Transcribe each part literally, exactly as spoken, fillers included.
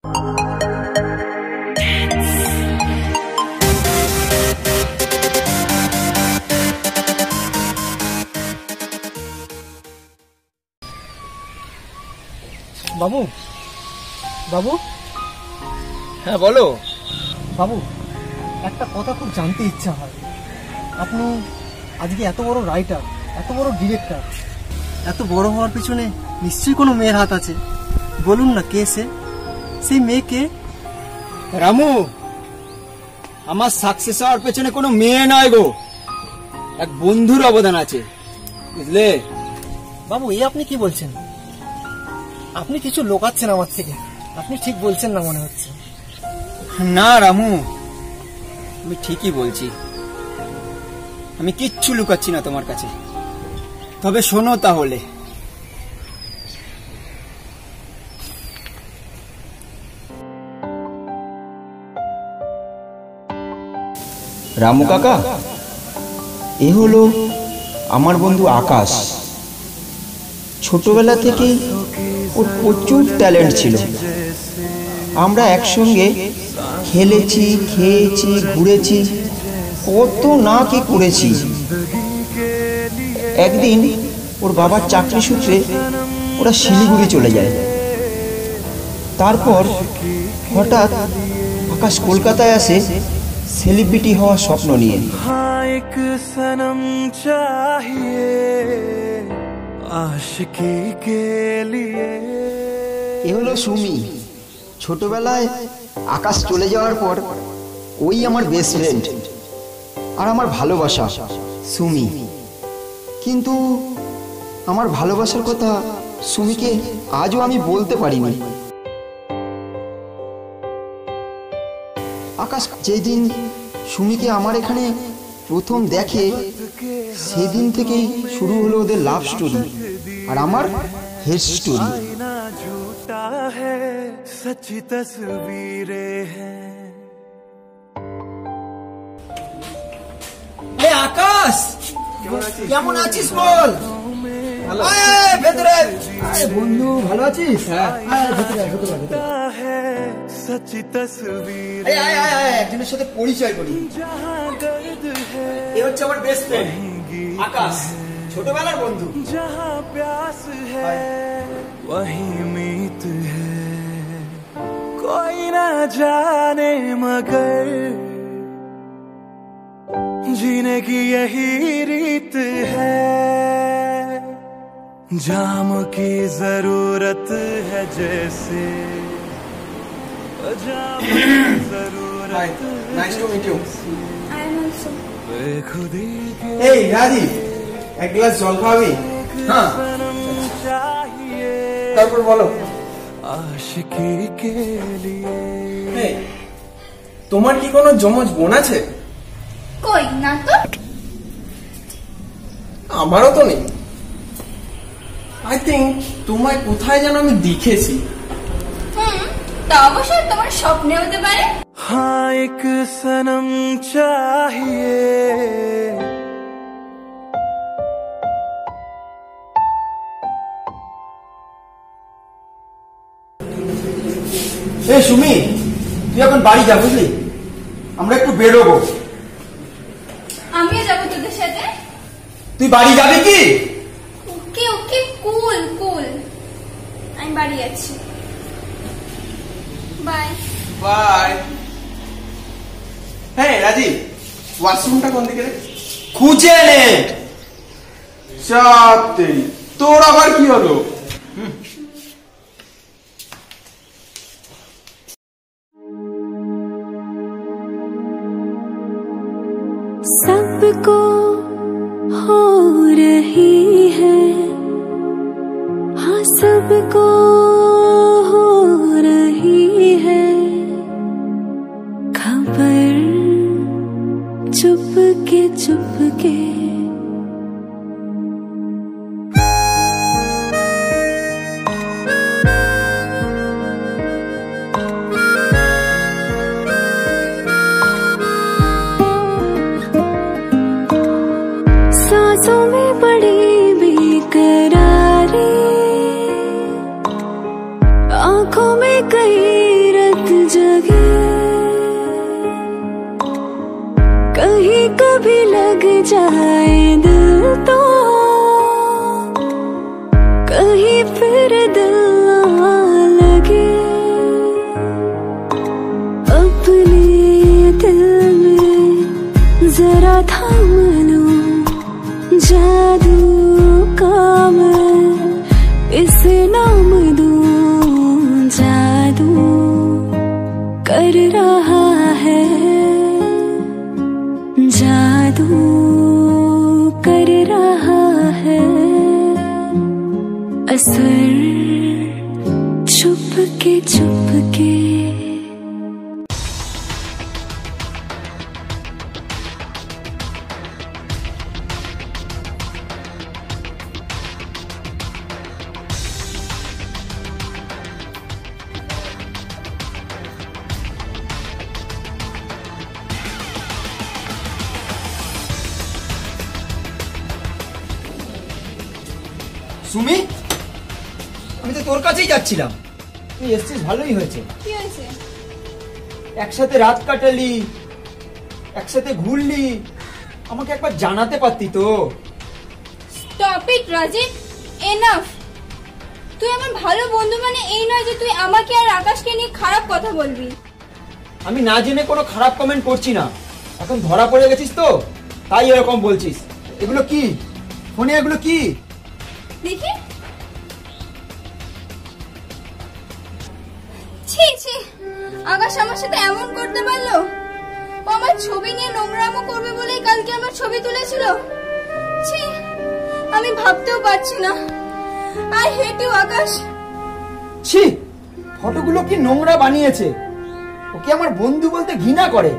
বাবু, বাবু, হ্যাঁ বলো। বাবু, একটা কথা খুব জানতে ইচ্ছা হয়। আপনি আজকে এত বড় রাইটার, এত বড় ডিরেক্টর, এত বড় হওয়ার পিছনে নিশ্চয়ই কোনো মেয়ের হাত আছে। বলুন না কে সে? সেই মেয়ে কে? রামু, আমার সাকসেস হওয়ার পেছনে কোনো মেয়ে নয় গো, এক বন্ধুর অবদান আছে, বুঝলে? বাবু, এই আপনি কি বলছেন? আপনি কিছু লোকাচ্ছেন আমার থেকে। আপনি ঠিক বলছেন না মনে হচ্ছে। না রামু, আমি ঠিকই বলছি। আমি কিচ্ছু লুকাচ্ছি না তোমার কাছে। তবে শোনো তাহলে, রামু কাকা, এ হলো আমার বন্ধু আকাশ। ছোটবেলা থেকেই ওর প্রচুর ট্যালেন্ট ছিল। আমরা একসঙ্গে খেলেছি, খেয়েছি, ঘুরেছি, কত না কি করেছি। একদিন ওর বাবার চাকরি সূত্রে ওরা শিলিগুড়ি চলে যায়। তারপর হঠাৎ আকাশ কলকাতায় আসে সেলিব্রিটি হওয়ার স্বপ্ন নিয়ে। এ হলো সুমি। ছোটবেলায় আকাশ চলে যাওয়ার পর ওই আমার বেস্ট ফ্রেন্ড আর আমার ভালোবাসা সুমি। কিন্তু আমার ভালোবাসার কথা সুমিকে আজও আমি বলতে পারিনি। আকাশ যেদিন সুমিকে আমার এখানে প্রথম দেখে, সেদিন থেকেই শুরু হলো ওদের লাভ স্টোরি আর আমার হেড স্টোরি। আকাশ কেমন আছিস বল? ভেতরে বন্ধু, ভালো আছিস? একজনের সাথে পরিচয় করি। এ হচ্ছে আমার বেস্ট ফ্রেন্ড আকাশ, ছোটবেলার বন্ধু। जहाँ प्यास है वही मीत है, कोई ना जाने मगर जीने की यही रीत है। जाम की जरूरत है जैसे जाम की जरूरत। Nice to meet you. I am also. खुदी के এই রাজি, এক গ্লাস জল খাওয়াবি? হ্যাঁ, তারপর বলো। आशिकी के लिए তোমার কি কোনো জমজ বোন আছে? কই না তো। আমারও তো নেই। আই থিঙ্ক তোমায় কোথায় যেন আমি দেখেছি। হুম, তা অবশ্যই তোমার স্বপ্নে হতে পারে। हाँ एक सनम चाहिए। এ সুমি, তুই এখন বাড়ি যা, বুঝলি? আমরা একটু বেরোবো। আমিও যাবো তোদের সাথে। তুই বাড়ি যাবি কি? ওকে ওকে, কুল কুল, আমি বাড়ি যাচ্ছি। Bye bye. হ্যাঁ রাজি, ওয়াশরুমটা কোন দিকে রে? খুঁজে নে। সত্যি তোর আবার কি হলো? सबको हो रही है, हाँ सबको हो रही है खबर, चुपके चुपके। सांसों में बड़ी बेकरारी, जाए दिल तो कहीं फिर दिल ना लगे। अपने दिल में जरा थाम लूं जादू का मैं इसे नाम दूं। जादू कर रहा है, जादू कर रहा है असर छुप के छुप के। সুমি, আমি তো তোর কাছেই যাচ্ছিলাম। তুই এসছিস, ভালোই হয়েছে। কি হয়েছে? একসাথে রাত কাটালি, একসাথে ঘুরলি, আমাকে একবার জানাতে পারতি তো। Stop it Rajiv, enough. তুই আমার ভালো বন্ধু মানে এই নয় যে তুই আমাকে আর আকাশকে নিয়ে খারাপ কথা বলবি। আমি না জেনে কোনো খারাপ কমেন্ট করছি না। এখন ধরা পড়ে গেছিস তো, তাই এরকম বলছিস। এগুলো কি ফোনে? এগুলো কি দেখি? ছি ছি, আকাশ আমার সাথে এমন করতে পারলো? ও আমার ছবি নিয়ে নোংরামো করবে বলেই কালকে আমার ছবি তুলেছিল। ছি, আমি ভাবতেও পারছি না। I hate you Akash. ছি, ফটোগুলো কি নোংরা বানিয়েছে। ওকে আমার বন্ধু বলতে ঘৃণা করে।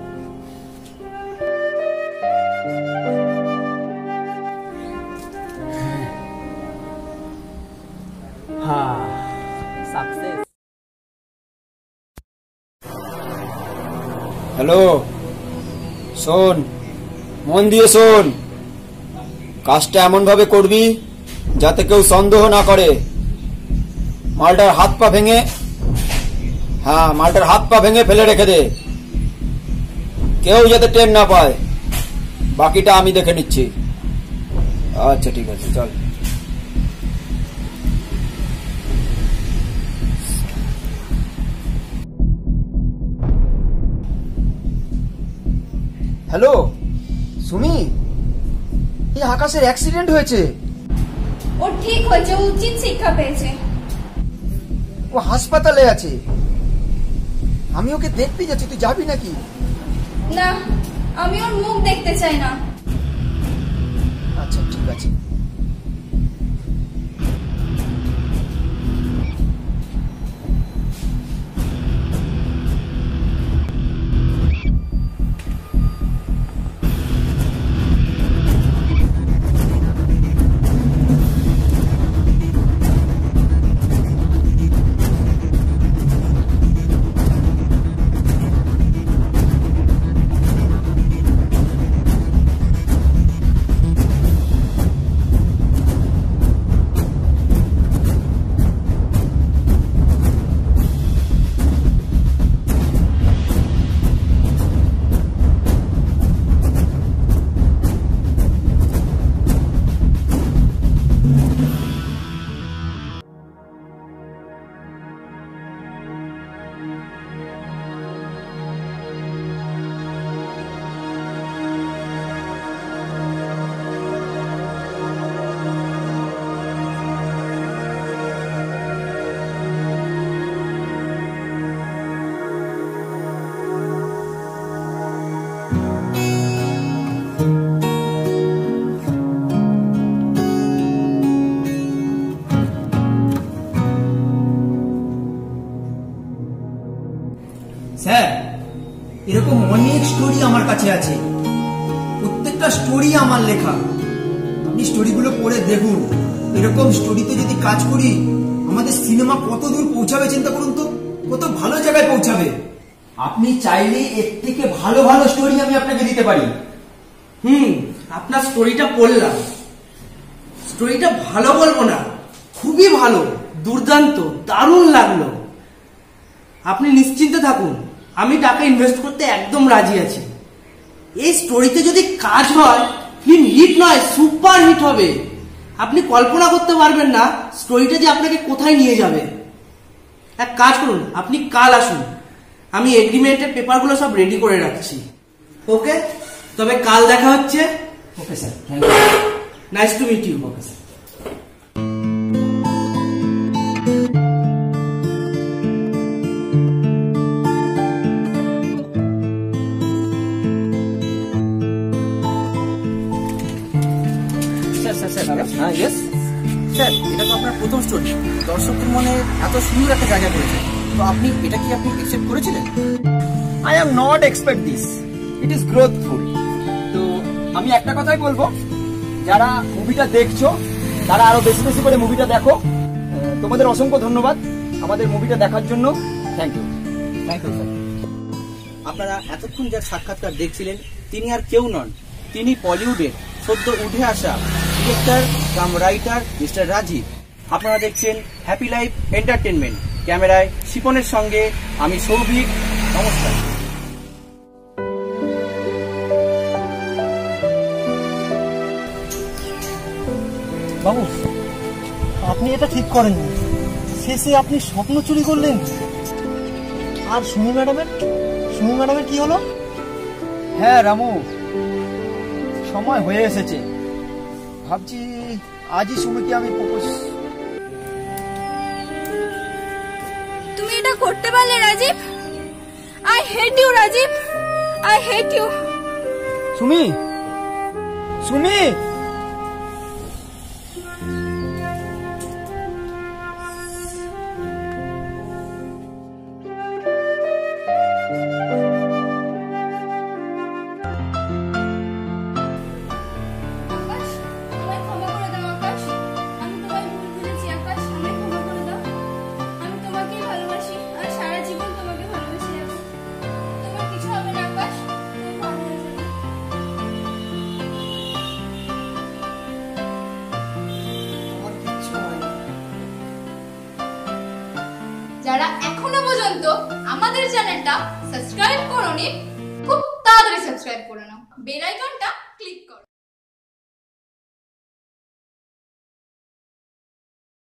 হ্যালো, শোন, মন দিয়ে শোন। কাজটা এমন ভাবে করবি যাতে কেউ সন্দেহ না করে। মালটার হাত পা ভেঙে, হ্যাঁ মালটার হাত পা ভেঙে ফেলে রেখে দে, কেউ যাতে টের না পায়। বাকিটা আমি দেখে নিচ্ছি। আচ্ছা ঠিক আছে, চল। হ্যালো সুমি, এই আকাশের অ্যাক্সিডেন্ট হয়েছে। ও ঠিক হয়েছে, ও উচিত শিক্ষা পেয়েছে। ও হাসপাতালে আছে। আমি ওকে দেখতে যাচ্ছি, তুই যাবি নাকি? না, আমি ওর মুখ দেখতে চাই না। আচ্ছা ঠিক আছে। স্যার, এরকম অনেক স্টোরি আমার কাছে আছে। প্রত্যেকটা স্টোরি আমার লেখা। আপনি স্টোরিগুলো পড়ে দেখুন। এরকম স্টোরিতে যদি কাজ করি, আমাদের সিনেমা কত দূর পৌঁছাবে চিন্তা করুন তো, কত ভালো জায়গায় পৌঁছাবে। আপনি চাইলে এর থেকে ভালো ভালো স্টোরি আমি আপনাকে দিতে পারি। হুম, আপনার স্টোরিটা পড়লাম। স্টোরিটা ভালো বলবো না, খুবই ভালো, দুর্দান্ত, দারুণ লাগলো। আপনি নিশ্চিন্তে থাকুন, আমি টাকা ইনভেস্ট করতে একদম রাজি আছি। এই স্টোরিতে যদি কাজ হয় ফিল্ম হিট নয় সুপার হিট হবে। আপনি কল্পনা করতে পারবেন না স্টোরিটা যে আপনাকে কোথায় নিয়ে যাবে। এক কাজ করুন, আপনি কাল আসুন, আমি এগ্রিমেন্টের পেপারগুলো সব রেডি করে রাখছি। ওকে, তবে কাল দেখা হচ্ছে। Okay sir, thank you. Nice to meet you. Okay sir. হ্যাঁ ইয়েস স্যার, এটা তো আপনার প্রথম স্টোরি, দর্শকদের মনে এত সুন্দর একটা জায়গা করেছে, তো আপনি এটা কি আপনি অ্যাকসেপ্ট করেছিলেন? I am not expect this, it is growthful. তো আমি একটা কথাই বলবো, যারা মুভিটা দেখছো তারা আরো বেশি বেশি করে মুভিটা দেখো। আহ, তোমাদের অসংখ্য ধন্যবাদ আমাদের মুভিটা দেখার জন্য। Thank you. Thank you sir. আপনারা এতক্ষণ যার সাক্ষাৎকার দেখছিলেন তিনি আর কেউ নন, তিনি বলিউডের সদ্য উঠে আসা director cum writer mister Rajiv. আপনারা দেখছেন হ্যাপি লাইফ এন্টারটেনমেন্ট। ক্যামেরায় শিপনের সঙ্গে আমি সৌভিক। নমস্কার। বাবু, আপনি এটা ঠিক করেননি। শেষে আপনি স্বপ্ন চুরি করলেন। আর সুমি ম্যাডামের সুমি ম্যাডামের কি হলো? হ্যাঁ রামু, সময় হয়ে এসেছে। ভাবছি আজই সুমিকে আমি প্রপোজ। তুমি এটা করতে পারলে Rajiv? I hate you Rajiv, I hate you. Sumi, Sumi, Akash, আমায় ক্ষমা করে দাও আকাশ, আমি তোমায় ভুল বুঝেছি আকাশ, আমায় ক্ষমা করে দাও। আমি তোমাকেই ভালোবাসি আর সারা জীবন তোমাকে ভালোবেসে যাবো। তোমার কিছু হবে না আকাশ, তুমি ভালো হয়ে যাবে। যারা এখনো পর্যন্ত আমাদের চ্যানেলটা সাবস্ক্রাইব করোনি, খুব তাড়াতাড়ি সাবস্ক্রাইব করে নাও, বেল আইকনটা ক্লিক করো।